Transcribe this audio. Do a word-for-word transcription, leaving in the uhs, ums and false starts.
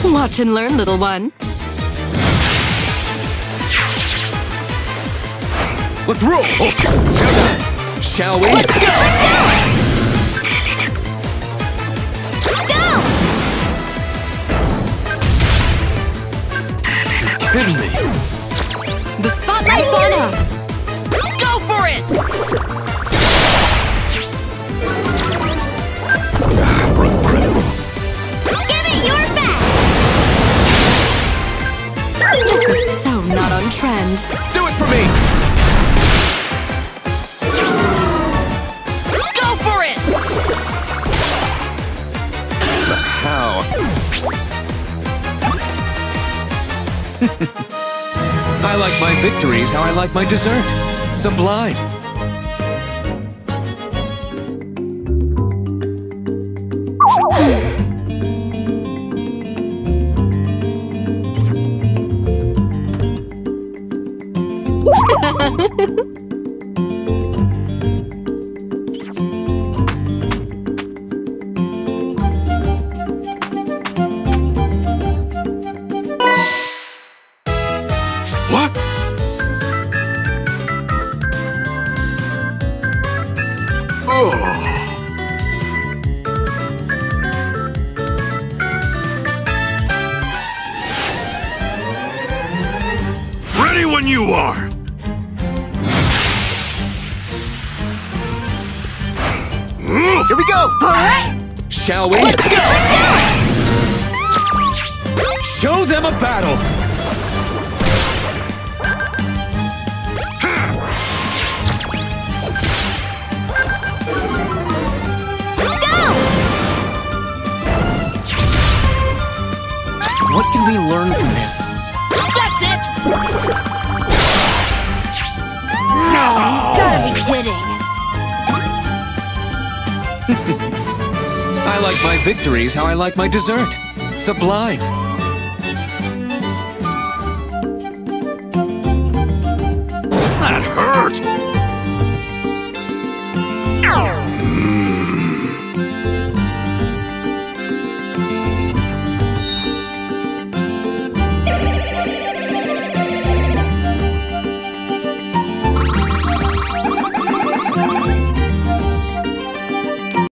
Watch and learn, little one. Let's roll! Showdown! Shall we? Let's go! Go! You're kidding me! The spotlight's on us! Go for it! We're incredible. Give it your best! This is so not on trend. Do it for me! Go for it! But how? I like my victories how I like my dessert. Sublime. What? Oh. Ready when you are. Here we go! Alright! Shall we? Let's go! Show them a battle! What can we learn from this? That's it! No, you gotta be kidding. I like my victories how I like my dessert. Sublime.